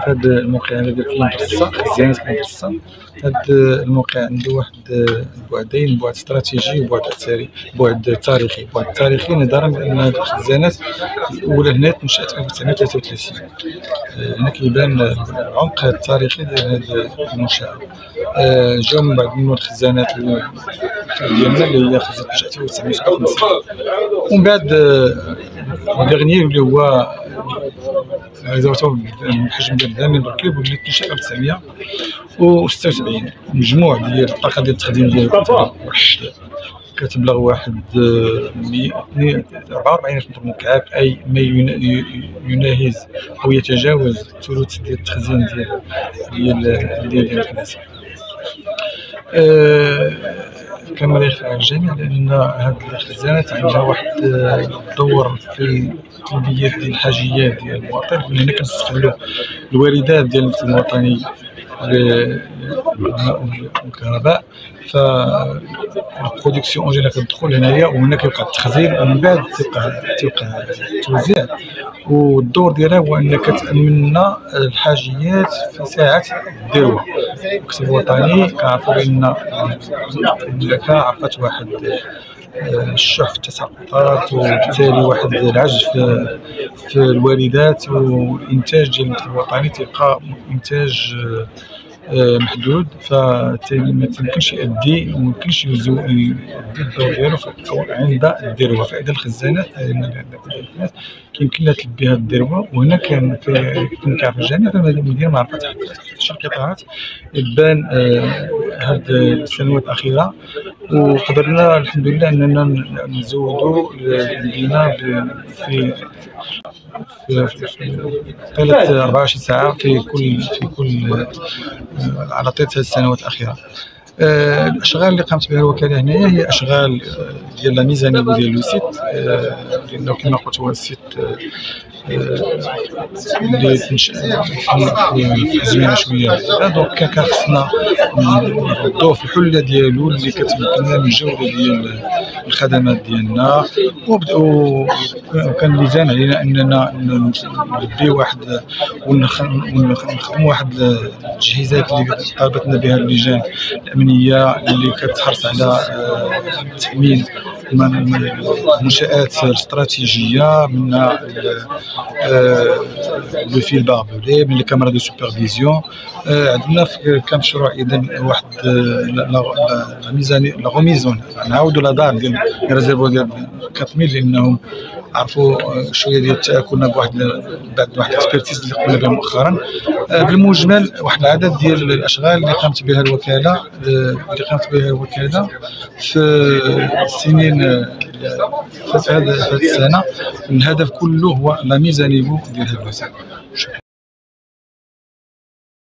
هذا الموقع هذا ديال كيمبرسا خزانات كيمبرسا. هذا الموقع عنده واحد بعدين، بعد استراتيجي وبعد اثري، بعد تاريخي. بعد تاريخي نظرا لان هذه الخزانات الاولى هنا تنشات 1933. هنا كيبان العمق التاريخي ديال هذه المنشاه. جاو من بعد منه الخزانات ديالنا اللي هي خزانه نشات 1957، ومن بعد ديرنيي اللي هو ريزرفاتوار بالحجم ديال 20 متر كيوب واللي تنشأ 1976. مجموع ديال الطاقه ديال التخزين ديالو كتبلغ واحد 44 متر مكعب، اي ما يناهز او يتجاوز ثلث ديال التخزين ديال الكنيسه. كما لا يخفى على الجميع لان هذه الخزانات عندها واحد الدور في تلبيه ديال الحاجيات ديال المواطن. هنا كنستغلوا الواردات ديال المكتب الوطني للماء والكهرباء، فالبرودكسيون اون جينيرال كتدخل هنايا وهنا كيبقى التخزين ومن بعد تيبقى التوزيع. والدور ديالها هو ان كتامن الحاجيات في ساعه الذروه. المكتب الوطني كنعرفوا بان المملكه عرفت واحد الشح في التساقطات وبالتالي واحد العجز في الواردات، والانتاج ديال المكتب الوطني تيبقى انتاج محدود، فما تيمكنش يؤدي وميمكنش يؤدي الدور ديالو عند الذروه. فاذا الخزانات كيمكن لها تلبي هذه الذروه. وهنا كما كيعرف الجميع في المدينه ما عرفت حتى شي قطاعات بان هذه السنوات الاخيره، وقدرنا الحمد لله اننا نزودوا المدينه في طيله 24 ساعه في كل على طيله هذه السنوات الاخيره. الاشغال اللي قامت بها الوكاله هنايا هي اشغال ديال لا ميزانيه ديال لو سيت، لانه كما قلت هو السيت اللي تنشأ في ازمنه شويه بعيده، دونك كان خصنا نردوه في الحله ديالو اللي كتمكننا من الجوده ديال الخدمات ديالنا. وكان لزام علينا اننا نلبيو واحد ونخدموا واحد التجهيزات اللي طالبتنا بها اللجان الامنيه اللي كتحرص على تامين المنشآت الاستراتيجيه، منها لو فيل باربولي، من الكاميرا دو سوبرفيزيون. عندنا كان مشروع اذا واحد لا ميزاني لا غوميزون، نعاودوا لا دار ديال الريزيرفوار ديال 4000 لانهم عرفوا شويه ديال التاكلنا بعد واحد الاكسبيرتيز اللي قمنا بها مؤخرا. بالمجمل واحد العدد ديال الاشغال اللي قامت بها الوكاله في السنين في هذه السنه. الهدف كله هو لا ميزانيفو ديال هذا الوسائل.